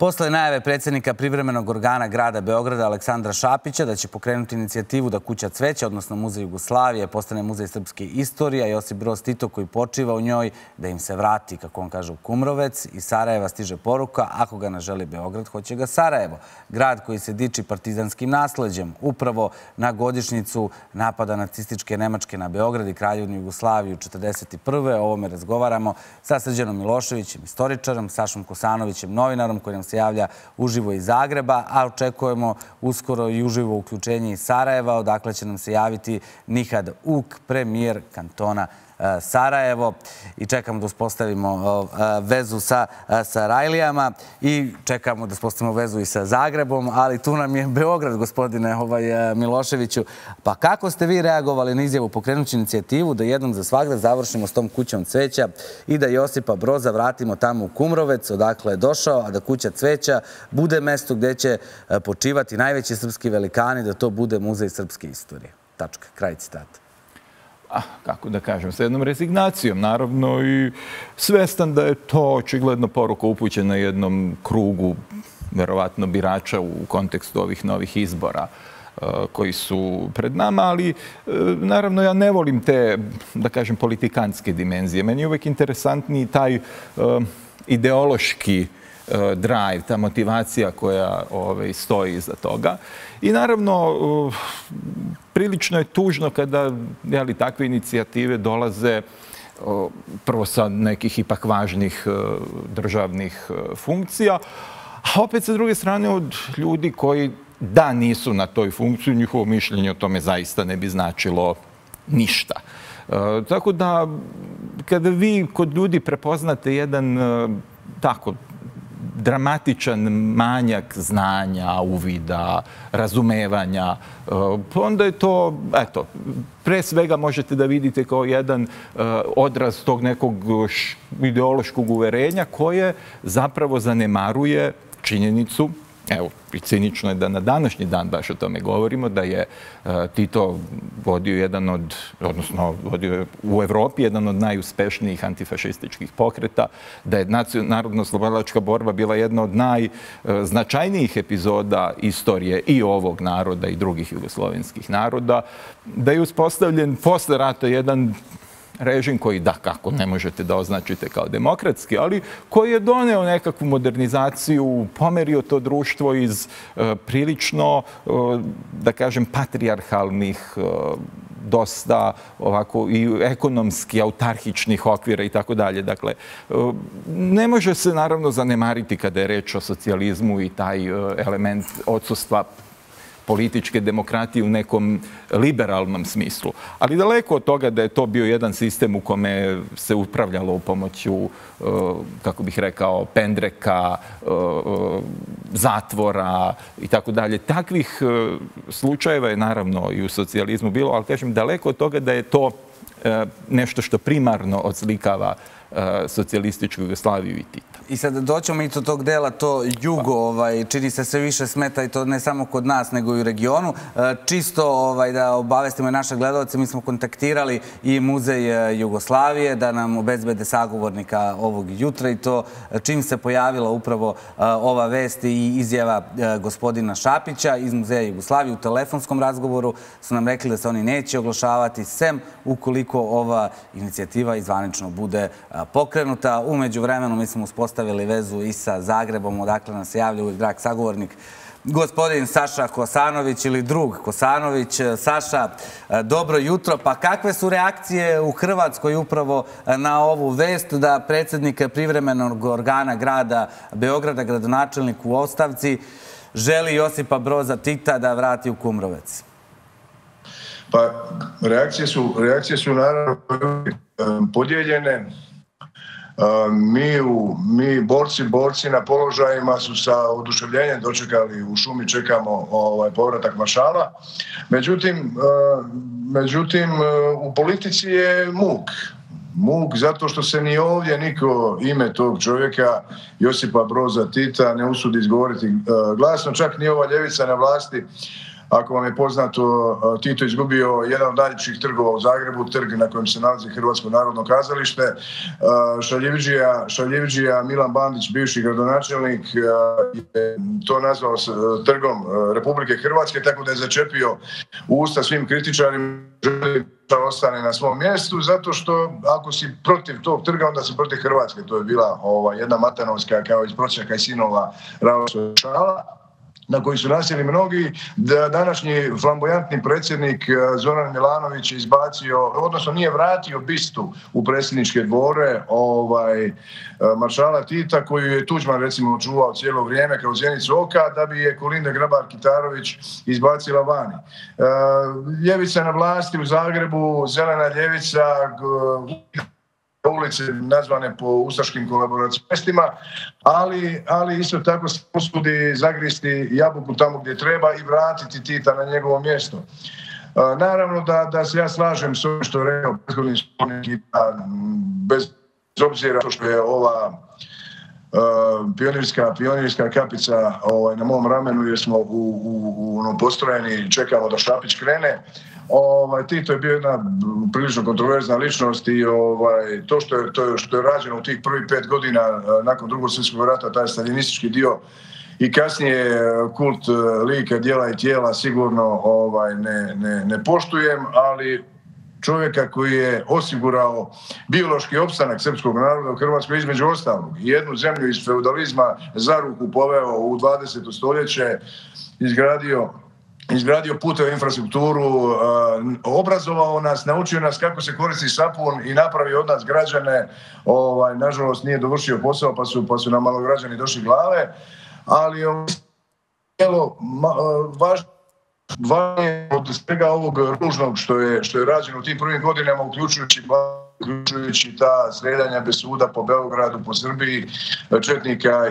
Posle najave predsjednika privremenog organa grada Beograda Aleksandra Šapića da će pokrenuti inicijativu da Kuća cveća, odnosno Muzej Jugoslavije, postane Muzej srpske istorije, a Josip Broz Tito koji počiva u njoj da im se vrati, kako on kaže, u Kumrovec. Iz Sarajeva stiže poruka, ako ga ne želi Beograd, hoće ga Sarajevo. Grad koji se diči partizanskim nasleđem, upravo na godišnjicu napada nacističke Nemačke na Beograd i Kraljevinu Jugoslaviju 1941. O ovome razgovaramo sa Srđanom Miloševićem, istoričarom, Sašom Kosanovićem, novinarom koji nam se javlja uživo iz Zagreba, a očekujemo uskoro i uživo uključenje iz Sarajeva, odakle će nam se javiti Nihad Uk, premijer kantona Sarajevo, i čekamo da uspostavimo vezu sa Sarajlijama i čekamo da uspostavimo vezu i sa Zagrebom, ali tu nam je Beograd, gospodine Miloševiću. Pa kako ste vi reagovali na izjavu pokrenući inicijativu da jednom za svagda završimo s tom Kućom cveća i da Josipa Broza vratimo tamo u Kumrovec, odakle je došao, a da Kuća cveća bude mesto gdje će počivati najveći srpski velikani, da to bude Muzej srpske istorije? Tačka, kraj citata. Kako da kažem, sa jednom rezignacijom, naravno, i svestan da je to očigledno poruka upućena jednom krugu, verovatno birača u kontekstu ovih novih izbora koji su pred nama, ali naravno ja ne volim te, da kažem, politikantske dimenzije. Meni je uvijek interesantniji taj ideološki drive, ta motivacija koja stoji iza toga. I naravno, prilično je tužno kada takve inicijative dolaze prvo sa nekih ipak važnih državnih funkcija, a opet sa druge strane od ljudi koji da nisu na toj funkciji, njihovo mišljenje o tome zaista ne bi značilo ništa. Tako da, kada vi kod ljudi prepoznate jedan tako dramatičan manjak znanja, uvida, razumevanja, onda je to, eto, pre svega možete da vidite kao jedan odraz tog nekog ideološkog uverenja koje zapravo zanemaruje činjenicu, evo, i cinično je da na današnji dan baš o tome govorimo, da je Tito vodio jedan od, odnosno vodio u Evropi jedan od najuspešnijih antifašističkih pokreta, da je narodno-oslobodilačka borba bila jedna od najznačajnijih epizoda istorije i ovog naroda i drugih jugoslovenskih naroda, da je uspostavljen posle rata jedan režim koji, da, kako ne možete da označite kao demokratski, ali koji je doneo nekakvu modernizaciju, pomerio to društvo iz prilično, da kažem, patrijarhalnih, dosta ovako i ekonomski autarhičnih okvira i tako dalje. Dakle, ne može se naravno zanemariti kada je reč o socijalizmu i taj element odsustva političke demokratije u nekom liberalnom smislu. Ali daleko od toga da je to bio jedan sistem u kome se upravljalo u pomoću, kako bih rekao, pendreka, zatvora i tako dalje. Takvih slučajeva je naravno i u socijalizmu bilo, ali kažem daleko od toga da je to nešto što primarno odslikava socijalističku Jugoslaviju i Tita. I sad doćemo i do tog dela, to jugo čini se sve više smeta i to ne samo kod nas, nego i u regionu. Čisto da obavestimo i naše gledalce, mi smo kontaktirali i Muzej Jugoslavije da nam obezbede sagovornika ovog jutra i to čim se pojavila upravo ova vest i izjava gospodina Šapića iz Muzeja Jugoslavije u telefonskom razgovoru su nam rekli da se oni neće oglašavati sem ukoliko ova inicijativa zvanično bude pokrenuta. Umeđu vremenu mi smo uspostavili vezu i sa Zagrebom, odakle nas se javlja uvijek drag sagovornik, gospodin Saša Kosanović ili drug Kosanović. Saša, dobro jutro. Pa kakve su reakcije u Hrvatskoj upravo na ovu vest da predsjednik privremenog organa grada Beograda, gradonačelnik u ostavci, želi Josipa Broza Tita da vrati u Kumrovec? Pa reakcije su naravno podijeljene. Mi borci na položajima su sa oduševljenjem dočekali, u šumi čekamo povratak maršala. Međutim, u politici je muk zato što se ni ovdje niko ime tog čovjeka Josipa Broza Tita ne usudi izgovoriti glasno, čak ni ova ljevica na vlasti Ako vam je poznato, Tito izgubio jedan od najljepših trgova u Zagrebu, trg na kojem se nalazi Hrvatsko narodno kazalište. Šaljivdžija Milan Bandić, bivši gradonačelnik, je to nazvao trgom Republike Hrvatske, tako da je začepio usta svim kritičarima da ostane na svom mjestu, zato što ako si protiv tog trga, onda si protiv Hrvatske. To je bila jedna matanovska, kao iz Prosjaka i sinova Raosa Šala, na koji su nasjeli mnogi. Današnji flamboyantni predsjednik Zoran Milanović je izbacio, odnosno nije vratio bistu u predsjedničke dvore maršala Tita, koju je Tuđman recimo čuvao cijelo vrijeme kao zjenicu oka, da bi je Kolinda Grabar-Kitarović izbacila vani. Ljevica na vlasti u Zagrebu, zelena ljevica, ulice nazvane po ustaškim kolaboracionistima, ali isto tako se usudi zagristi jabuku tamo gdje treba i vratiti Tita na njegovo mjesto. Naravno da se ja slažem s ovim što je rekao prethodni govornik, bez obzira što je ova pionirska kapica na mom ramenu, jer smo postrojeni i čekamo da Šapić krene. Tito je bio jedna prilično kontroverzna ličnost i to što je rađeno u tih prvih 5 godina nakon Drugog svjetskog rata, taj staljinistički dio i kasnije kult lika, djela i tijela sigurno ne poštujem, ali čovjeka koji je osigurao biološki opstanak srpskog naroda u Hrvatskoj, između ostalog, i jednu zemlju iz feudalizma za ruku poveo u 20. stoljeće, izgradio puteve, infrastrukturu, obrazovao nas, naučio nas kako se koristi sapun i napravio od nas građane. Nažalost nije dovršio posao pa su nam malo građani došli glave, ali važno je od svega ovog ružnog što je rađeno u tim prvim godinama, uključujući ta sredanja bez suda po Beogradu, po Srbiji, četnika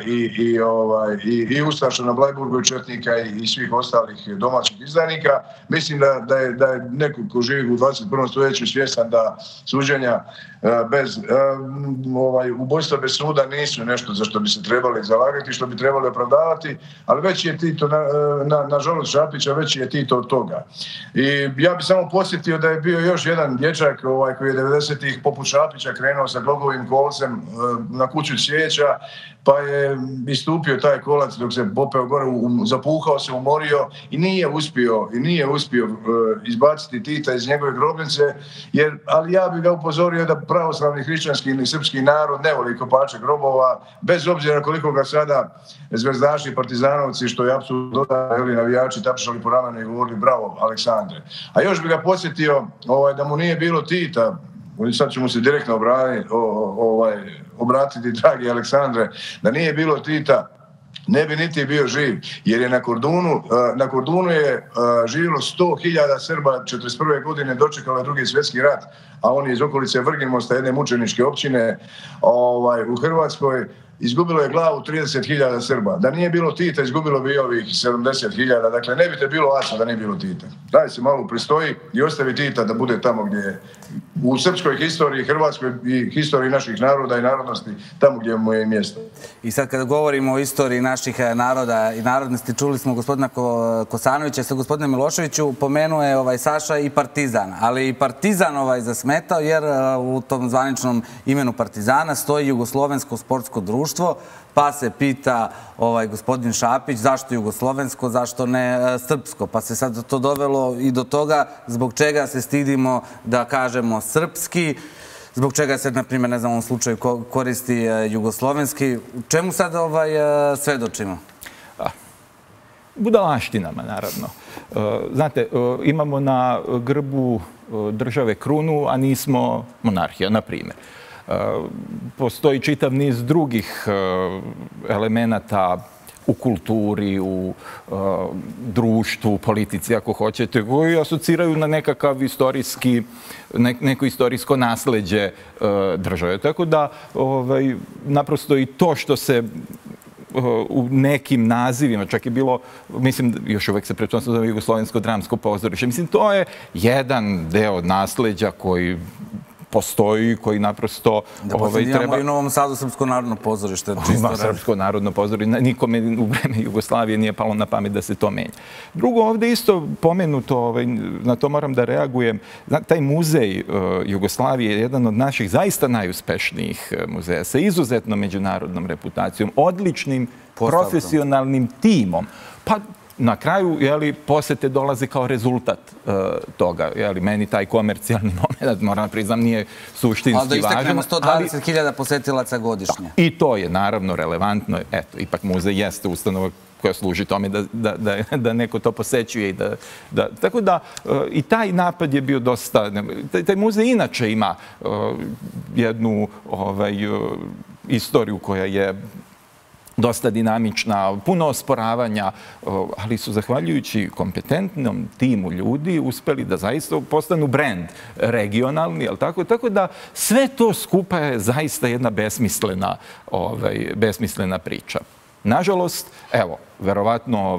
i ustaša na Blajburgu i četnika i svih ostalih domaćih izdajnika. Mislim da je neko ko živi u 21. stoljeću svjestan da suđenja bez ubojstva bez suda nisu nešto za što bi se trebali zalagati, što bi trebali opravdavati, ali već je Tito, nažalost Šapića, već je Tito od toga. I ja bih samo podsjetio da je bio još jedan dječak koji je 90-ih poput Šapića krenuo sa glogovim kolcem na kuću cvijeća, pa je istupio taj kolac dok se popeo gore, zapuhao se, umorio i nije uspio izbaciti Tita iz njegove grobnice, ali ja bih ga upozorio da pravoslavni hrišćanski ili srpski narod ne voli kopače grobova, bez obzira koliko ga sada zvezdaši i partizanovci, što je apsolutno navijači, tapšali po ramenu i govorili bravo Aleksandre. A još bih ga podsjetio da mu nije bilo Tita, sad ću mu se direktno obratiti, dragi Aleksandre, da nije bilo Tita, ne bi niti bio živ, jer je na Kordunu je živjelo 100.000 Srba 1941. godine, dočekalo je Drugi svjetski rat, a on je iz okolice Vrginmosta, jedne mučeničke općine u Hrvatskoj. Izgubilo je glavu 30.000 Srba. Da nije bilo Tita, izgubilo bi ovih 70.000. Dakle, ne bi te bilo Aca da nije bilo Tita. Daj se malo pristoji i ostavi Tita da bude tamo gdje je, u srpskoj historiji, hrvatskoj i historiji naših naroda i narodnosti, tamo gdje mu je mjesto. I sad kada govorimo o istoriji naših naroda i narodnosti, čuli smo gospodina Kosanovića, sa gospodinom Miloševiću, pomenuo je Saša i Partizan. Ali i Partizan zasmetao, jer u tom zvaničnom imenu Partizana stoji Jugoslovensko sportsko društvo, pa se pita gospodin Šapić zašto jugoslovensko, zašto ne srpsko. Pa se sad to dovelo i do toga zbog čega se stidimo da kažemo srpski, zbog čega se, na primjer, ne znam, u ovom slučaju koristi jugoslovenski. Čemu sad svedočimo? Budalaštinama, naravno. Znate, imamo na grbu države krunu, a nismo monarhija, na primjer. Postoji čitav niz drugih elemenata u kulturi, u društvu, u politici, ako hoćete, koji asociraju na nekakav neko istorijsko nasleđe države. Tako da, naprosto i to što se u nekim nazivima, čak je bilo, mislim, još uvek se pretpostavlja zove Jugoslovensko dramsko pozorište. Mislim, to je jedan deo nasleđa koji postoji, koji naprosto treba... treba... i u Novom Sadu Srpsko narodno pozorište. Srpsko narodno pozorište. Nikome u vreme Jugoslavije nije palo na pamet da se to menja. Drugo, ovdje isto pomenuto, na to moram da reagujem, taj muzej Jugoslavije je jedan od naših zaista najuspešnijih muzeja sa izuzetnom međunarodnom reputacijom, odličnim profesionalnim timom. Pa na kraju, posete dolaze kao rezultat toga. Meni taj komercijalni moment, moram priznam, nije suštinski važan. Ali da istaknemo 120.000 posetilaca godišnje. I to je naravno relevantno. Eto, ipak muzej jeste ustanova koja služi tome da neko to posećuje. Tako da i taj napad je bio dosta... Taj muzej inače ima jednu istoriju koja je dosta dinamična, puno osporavanja, ali su zahvaljujući kompetentnom timu ljudi uspeli da zaista postanu brend regionalni, tako da sve to skupa je zaista jedna besmislena priča. Nažalost, evo, verovatno...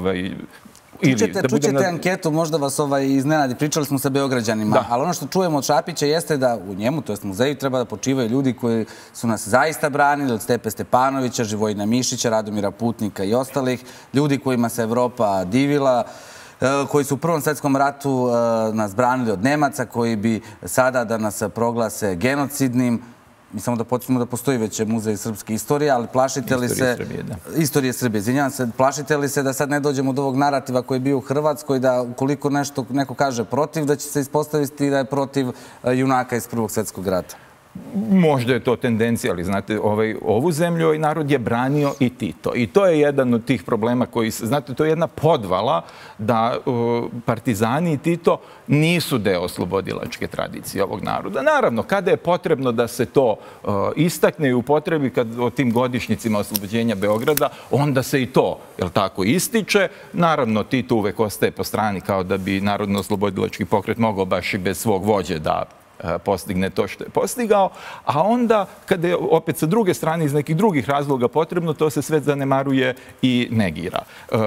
Čućete anketu, možda vas iznenadi, pričali smo sa Beograđanima, ali ono što čujemo od Šapića jeste da u njemu, to jest muzeju, treba da počivaju ljudi koji su nas zaista branili, od Stepe Stepanovića, Živojina Mišića, Radomira Putnika i ostalih, ljudi kojima se Evropa divila, koji su u Prvom svjetskom ratu nas branili od Nemaca, koji bi sada da nas proglase genocidnim. Mi samo da podsjetimo da postoji već muzej srpske istorije, ali plašite li se... Istorije Srbije, izvinjavam se. Plašite li se da sad ne dođemo do ovog narativa koji je bio u Hrvatskoj, da ukoliko nešto neko kaže protiv, da će se ispostaviti da je protiv junaka iz Prvog svjetskog rata? Možda je to tendencija, ali znate, ovu zemlju ovaj narod je branio i Tito. I to je jedan od tih problema koji se, znate, to je jedna podvala da partizani i Tito nisu deo oslobodilačke tradicije ovog naroda. Naravno, kada je potrebno da se to istakne i upotrebi o tim godišnjicima oslobođenja Beograda, onda se i to, jel tako, ističe. Naravno, Tito uvek ostaje po strani kao da bi narodno-oslobodilački pokret mogao baš i bez svog vođe da postigne to što je postigao, a onda, kada je opet sa druge strane iz nekih drugih razloga potrebno, to se sve zanemaruje i negira.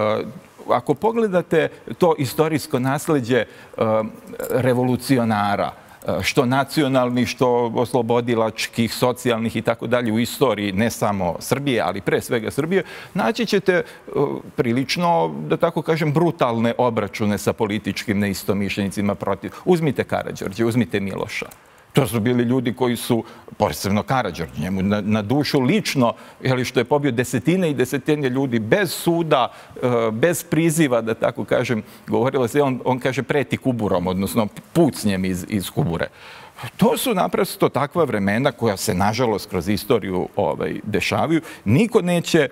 Ako pogledate to istorijsko nasleđe revolucionara, što nacionalnih, što oslobodilačkih, socijalnih i tako dalje u istoriji, ne samo Srbije, ali pre svega Srbije, naći ćete prilično, da tako kažem, brutalne obračune sa političkim neistomišljenicima protiv. Uzmite Karađorđe, uzmite Miloša. To su bili ljudi koji su, posebno Karađorđe, njemu na dušu lično, što je pobio desetine i desetine ljudi, bez suda, bez priziva, da tako kažem, govorilo se, on kaže preti kuburom, odnosno pucnjem iz kubure. To su naprosto takva vremena koja se, nažalost, kroz istoriju dešavaju. Niko neće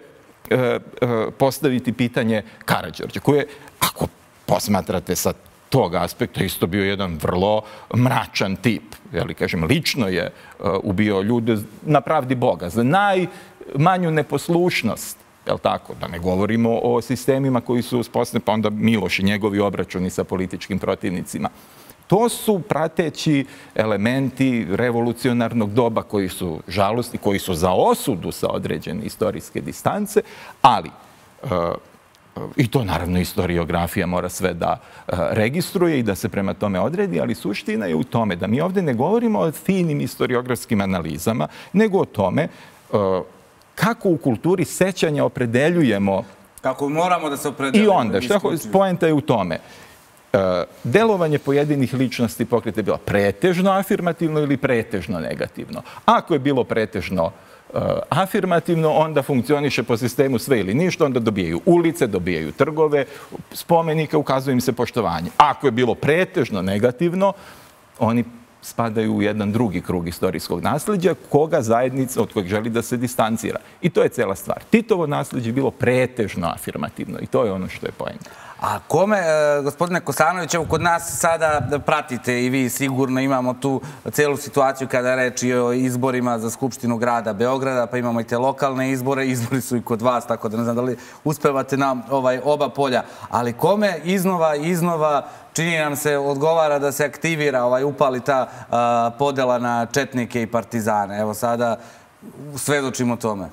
postaviti pitanje Karađorđe, koje, ako posmatrate sa tog aspekta, isto bio jedan vrlo mračan tip. Lično je ubio ljude na pravdi Boga za najmanju neposlušnost. Da ne govorimo o sistemima koji su uspostavljeni, pa onda Miloš i njegovi obračuni sa političkim protivnicima. To su prateći elementi revolucionarnog doba koji su žalostni, koji su za osudu sa određene istorijske distance, ali i to naravno historiografija mora sve da registruje i da se prema tome odredi, ali suština je u tome da mi ovdje ne govorimo o finim historiografskim analizama, nego o tome kako u kulturi sećanja opredeljujemo... Kako moramo da se opredeljujemo. I onda, poenta je u tome. Delovanje pojedinih ličnosti pokreta je bilo pretežno afirmativno ili pretežno negativno. Ako je bilo pretežno afirmativno, onda funkcioniše po sistemu sve ili ništa, onda dobijaju ulice, dobijaju trgove, spomenike, ukazuje im se poštovanje. Ako je bilo pretežno negativno, oni spadaju u jedan drugi krug istorijskog nasljeđa, koga zajednica od kojeg želi da se distancira. I to je cela stvar. Titovo nasljeđe je bilo pretežno afirmativno i to je ono što je poenta. A kome, gospodine Kosanović, evo kod nas sada pratite i vi sigurno, imamo tu celu situaciju kada je reč i o izborima za Skupštinu grada Beograda, pa imamo i te lokalne izbore, izbori su i kod vas, tako da ne znam da li uspevate na oba polja. Ali kome iznova čini nam se odgovara da se aktivira, upali ta podela na četnike i partizane. Evo sada svedočimo tome.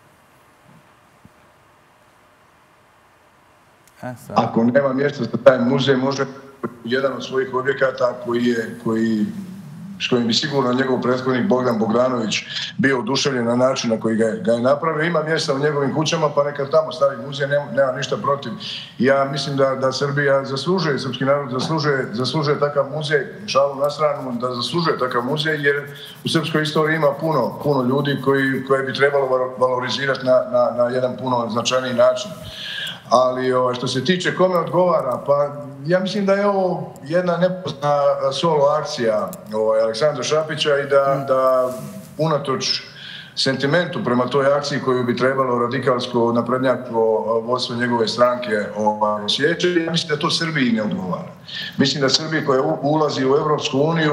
Ako nema mjesta za taj muzej, može jedan od svojih objekata koji s kojim bi sigurno njegov prethodnik Bogdan Bogdanović bio oduševljen na način na koji ga je napravio. Ima mjesta u njegovim kućama, pa neka tamo stavi muzej, nema ništa protiv. Ja mislim da Srbija zaslužuje, srpski narod zaslužuje takav muzej, šalu na stranu, da zaslužuje takav muzej, jer u srpskoj istoriji ima puno ljudi koje bi trebalo valorizirati na jedan puno značajniji način. Ali što se tiče kome odgovara, pa ja mislim da je ovo jedna nepozna solo akcija Aleksandra Šapića i da unatoč sentimentu prema toj akciji koju bi trebalo radikalsko naprednjako vodstvo njegove stranke osjećati, ja mislim da to Srbiji ne odgovara. Mislim da Srbiji koja ulazi u Evropsku uniju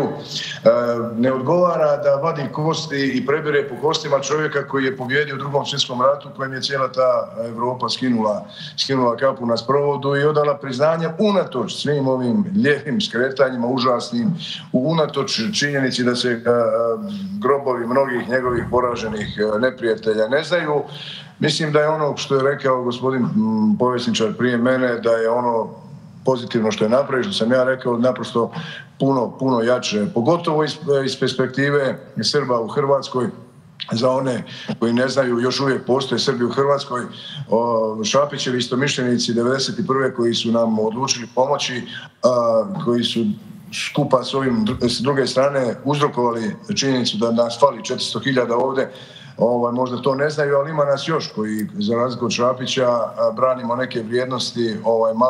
ne odgovara da vadi kosti i prebire po kostima čovjeka koji je pobjedio u Drugom svjetskom ratu, kojem je cijela ta Evropa skinula kapu na sprovodu i odala priznanje unatoč svim ovim lijevim skretanjima, užasnim, unatoč činjenici da se grobovi mnogih njegovih poraženih neprijatelja ne znaju. Mislim da je ono što je rekao gospodin povjesničar prije mene, da je ono pozitivno što je napravio, što sam ja rekao, naprosto puno jače, pogotovo iz perspektive Srba u Hrvatskoj. Za one koji ne znaju, još uvijek postoje Srbi u Hrvatskoj. Šapićevi istomišljenici 1991. koji su nam odlučili pomoći, koji su skupa s druge strane uzrokovali činjenicu da nas fali 400.000 ovdje. Možda to ne znaju, ali ima nas još koji, za razliku od Šapića, branimo neke vrijednosti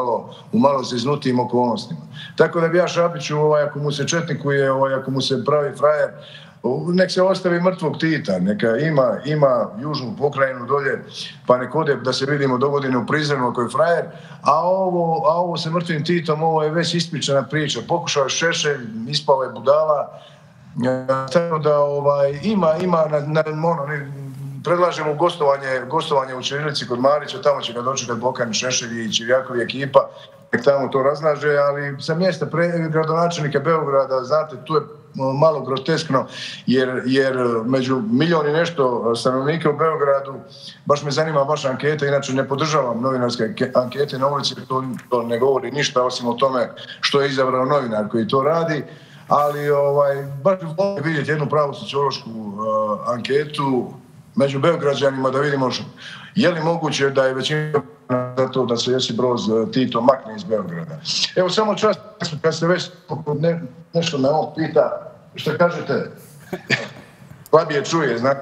u malo zeznutijim okolnostima. Tako da bi ja Šapiću, ako mu se četnikuje, ako mu se pravi frajer, nek se ostavi mrtvog Tita, neka ima južnu pokrajinu dolje, pa nek ode da se vidimo dogodine u Prizrenu ako je frajer, a ovo sa mrtvim Titom, ovo je već ispričana priča. Pokušao je Šešelj, ispao je budala, tako da ima predlažemo gostovanje u Ćirilici kod Marića, tamo će ga dočekati Bokan Šešelj i Čirjakovi ekipa, nek tamo to razlaže, ali sa mjesta gradonačelnika Beograda, znate, tu je malo groteskno, jer među milion i nešto stanovnika u Beogradu, baš me zanima vaša anketa, inače ne podržavam novinarske ankete na ulici, to ne govori ništa osim o tome što je izabrao novinar koji to radi, ali baš bih volio vidjeti jednu pravu sociološku anketu među Beograđanima da vidimo je li moguće da je većina za to da se Josip Broz Tito makne iz Beograda. Evo samo čas kad se već nešto me on pita, što kažete, slabije čuje, znači.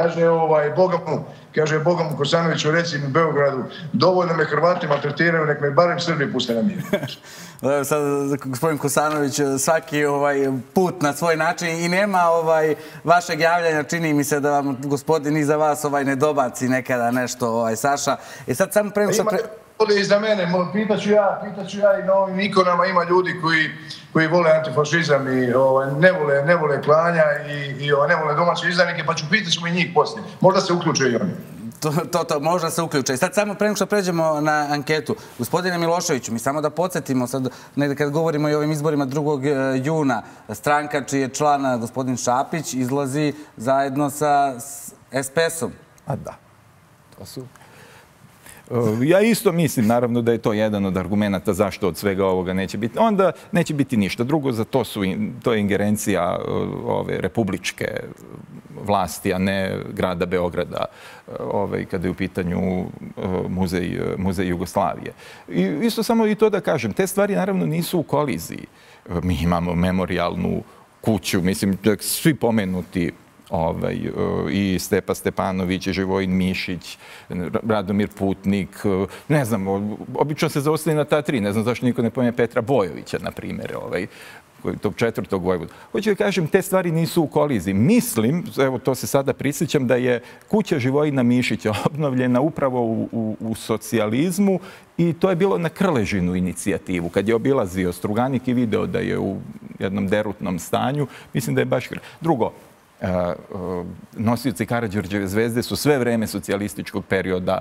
Kaže Boga mu Kosanoviću, reci mi Beogradu, dovoljno me Hrvati maltretiraju, nek me barem Srbi puste na mir. Sad, gospodin Kosanović, svaki put na svoj način i nema vašeg javljanja, čini mi se da vam gospodin iza vas ne dobaci nekada nešto, Saša. I sad samo prema što... Ovdje iza mene, pitaću ja i na ovim ikonama ima ljudi koji vole antifašizam i ne vole klanja i ne vole domaće izdajnike, pa pitaćemo i njih poslije. Možda se uključe i oni. To možda se uključe. I sad samo prema što pređemo na anketu. Gospodine Miloševiću, mi samo da podsjetimo sad, kad govorimo i o ovim izborima 2. juna, stranka čiji je član gospodin Šapić izlazi zajedno sa SPS-om. A da, to su... Ja isto mislim, naravno, da je to jedan od argumenta zašto od svega ovoga neće biti. Onda neće biti ništa. Drugo, za to je ingerencija ove republičke vlasti, a ne grada Beograda, kada je u pitanju muzej Jugoslavije. I isto samo i to da kažem, te stvari naravno nisu u koliziji. Mi imamo memorijalnu kuću, mislim, svi pomenuti i Stepa Stepanović, i Živojin Mišić, Radomir Putnik, ne znam, obično se zaostali na ta tri, ne znam zašto niko ne pomene Petra Bojovića, na primjer, tog 4. Vojvoda. Hoću da kažem, te stvari nisu u koliziji. Mislim, evo to se sada prisjećam, da je kuća Živojina Mišića obnovljena upravo u socijalizmu i to je bilo na Krležinu inicijativu. Kad je obilazio Struganik i video da je u jednom derutnom stanju, mislim da je baš... Drugo, nosioci Karađorđeve zvezde su sve vreme socijalističkog perioda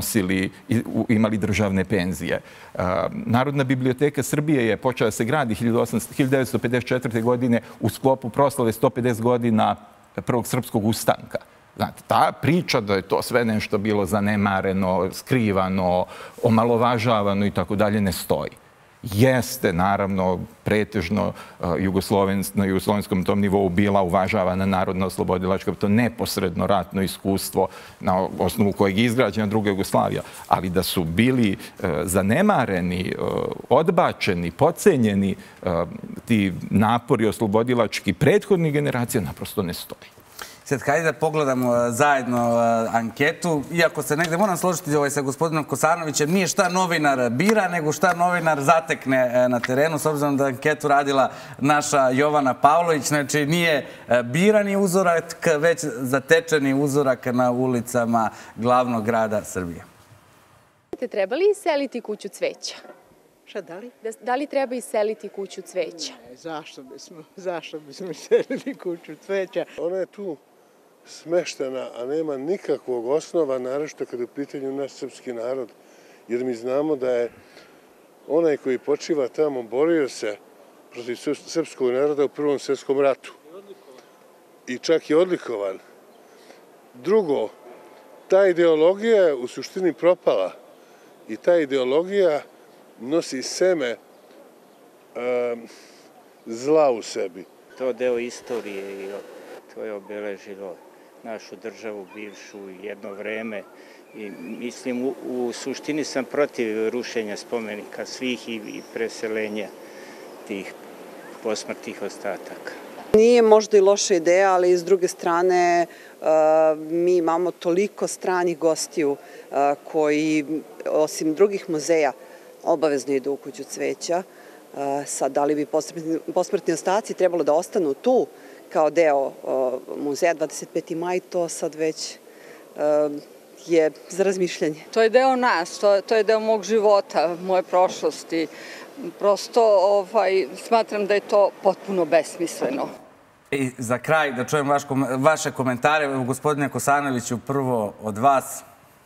imali državne penzije. Narodna biblioteka Srbije je počela da se gradi 1954. godine u sklopu proslave 150 godina Prvog srpskog ustanka. Znate, ta priča da je to sve nešto bilo zanemareno, skrivano, omalovažavano i tako dalje ne stoji. jeste, naravno, pretežno na jugoslovenskom tom nivou bila uvažavana narodno-oslobodilačka, to neposredno ratno iskustvo na osnovu kojeg je izgrađena druga Jugoslavija, ali da su bili zanemareni, odbačeni, podcenjeni ti napori oslobodilački prethodnih generacija naprosto ne stoji. Sad, hajde da pogledamo zajedno anketu. Iako se negde moram složiti sa gospodinom Kosanovićem, nije šta novinar bira, nego šta novinar zatekne na terenu, s obzirom da anketu radila naša Jovana Pavlović. Znači, nije birani uzorak, već zatečeni uzorak na ulicama glavnog grada Srbije. Trebali iseliti kuću cveća? Šta, da li? Da li treba iseliti kuću cveća? Ne, zašto bismo iselili kuću cveća? Ona je tu smeštena, a nema nikakvog osnova, naročito kada je u pitanju naš srpski narod, jer mi znamo da je onaj koji počiva tamo borio se protiv srpskog naroda u Prvom svjetskom ratu. I čak je odlikovan. Drugo, ta ideologija je u suštini propala i ta ideologija nosi seme zla u sebi. To je deo istorije i to je obeležilo našu državu bivšu jedno vreme i mislim u suštini sam protiv rušenja spomenika svih i preselenja tih posmrtnih ostataka. Nije možda i loša ideja, ali s druge strane mi imamo toliko stranih gostiju koji osim drugih muzeja obavezno idu u kuću cveća. Sad, da li bi posmrtni ostaci trebalo da ostanu tu kao deo muzeja 25. maj, to sad već je za razmišljanje. To je deo nas, to je deo mog života, moje prošlosti. Prosto smatram da je to potpuno besmisleno. I za kraj da čujem vaše komentare, gospodine Kosanoviću, prvo od vas.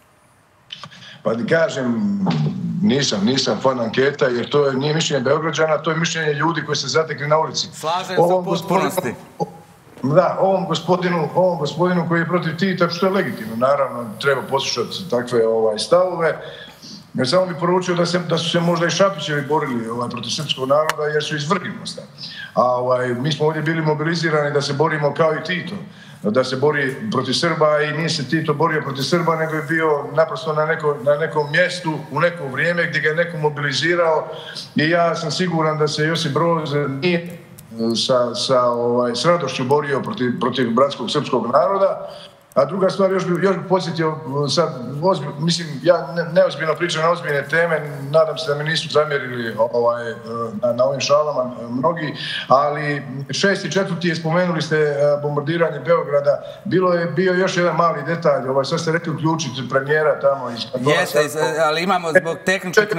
Pa da kažem, nisam fan anketa, jer to nije mišljenje Beograđana, to je mišljenje ljudi koji se zatekli na ulici. Slažem se u potpunosti. Da, ovom gospodinu koji je protiv Tita, što je legitimno, naravno, treba poslušati takve stavove. Jer samo bi poručio da su se možda i Šapićevi borili protiv srpskog naroda jer su iz Vrginmosta. A mi smo ovdje bili mobilizirani da se borimo kao i Tito, da se bori protiv Srba i nije se Tito borio protiv Srba, nego je bio naprosto na nekom mjestu u neko vrijeme gdje ga je neko mobilizirao i ja sam siguran da se Josip Broz nije s radošću borio protiv bratskog srpskog naroda. A druga stvar, još bih podsjetio, sad, mislim, ja neozbiljno pričam na ozbiljne teme, nadam se da mi nisu zamjerili na ovim šalama mnogi, ali 6.4. spomenuli ste bombardiranje Beograda, bio još jedan mali detalj, sad ste rekli uključiti premijera tamo. Jeste, ali imamo zbog tehničkih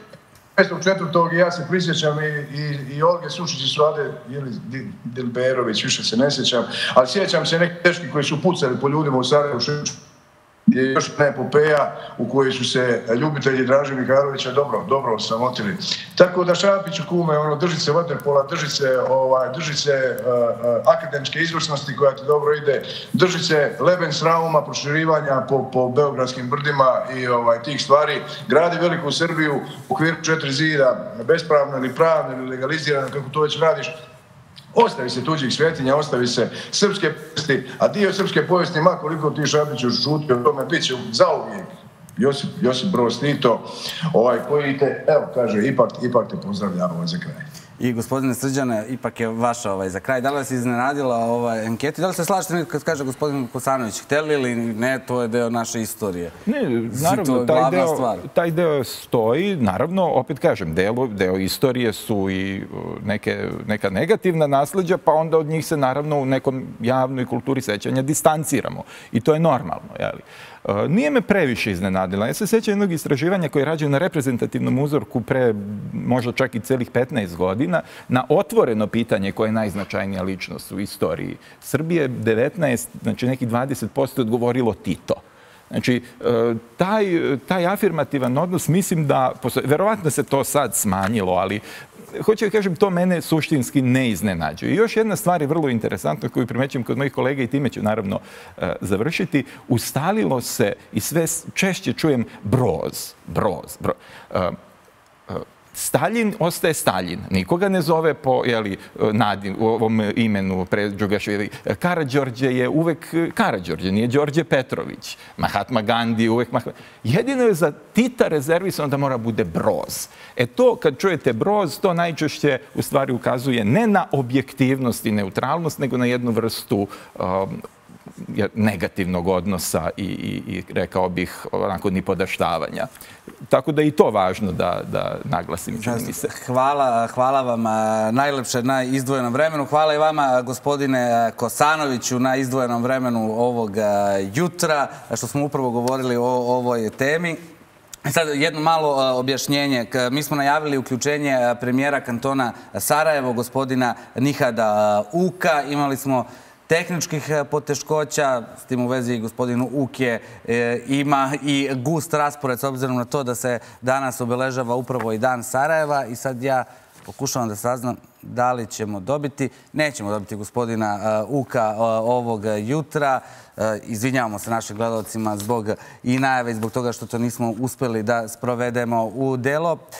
6.4. ja se prisjećam i Olge Sušić i Suade Dilberović, više se ne sjećam, ali sjećam se neki teški koji su pucali po ljudima u Sarajevu. Je još jedna epopeja u kojoj su se ljubitelji Draže Mihajlovića dobro sramotili. Tako da Šapiću kume, drži se vaterpola, drži se akademske izvrsnosti koja ti dobro ide, drži se Lebensrauma, proširivanja po beogradskim brdima i tih stvari. Gradi veliku Srbiju u okviru 4 zida, bespravno ili pravno ili legalizirano, kako to već radiš. Ostavi se tuđih svetinja, ostavi se srpske povijesti, a dio srpske povijesti, ma koliko ti Šapiću šutio, tome bit će zauvijek Josip Broz Tito, koji te, evo kaže, ipak te pozdravlja za kraj. I gospodine Srđane, ipak je vaša za kraj. Da li vas je iznenadila anketa? Da li se slažete kad kaže gospodin Kosanović, hteli ili ne, to je deo naše istorije? Ne, naravno, taj deo stoji. Naravno, opet kažem, deo istorije su i neka negativna nasleđa, pa onda od njih se naravno u nekom javnoj kulturi sećanja distanciramo. I to je normalno, jeli? Nije me previše iznenadila. Ja se sjećam jednog istraživanja koje je rađeno na reprezentativnom uzorku pre možda čak i celih 15 godina na otvoreno pitanje koje je najznačajnija ličnost u istoriji Srbije. 19, znači nekih 20% odgovorilo Tito. Znači, taj afirmativan odnos, mislim da, verovatno se to sad smanjilo, ali hoću da kažem, to mene suštinski ne iznenađuje. I još jedna stvar je vrlo interesantna koju primećujem kod mojih kolega i time ću naravno završiti. Ustalilo se i sve češće čujem Broz. Staljin ostaje Staljin. Nikoga ne zove po ovom imenu Džugašvili. Karađorđe je uvek Karađorđe, nije Đorđe Petrović. Mahatma Gandhi je uvek Jedino je za Tita rezervisano da mora bude Broz. To, kad čujete Broz, to najčešće u stvari ukazuje ne na objektivnost i neutralnost, nego na jednu vrstu negativnog odnosa i rekao bih onako nipodaštavanja. Tako da je i to važno da naglasim. Hvala vam najlepše na izdvojenom vremenu. Hvala i vama, gospodine Kosanoviću, na izdvojenom vremenu ovog jutra, što smo upravo govorili o ovoj temi. Sad jedno malo objašnjenje. Mi smo najavili uključenje premijera kantona Sarajevo, gospodina Nihada Uka. Imali smo tehničkih poteškoća, s tim u vezi gospodinu Uke ima i gust raspored s obzirom na to da se danas obeležava upravo i Dan Sarajeva i sad ja pokušavam da saznam da li ćemo dobiti. Nećemo dobiti gospodina Uka ovog jutra. Izvinjavamo se našim gledalcima zbog i najave i zbog toga što to nismo uspeli da sprovedemo u delo.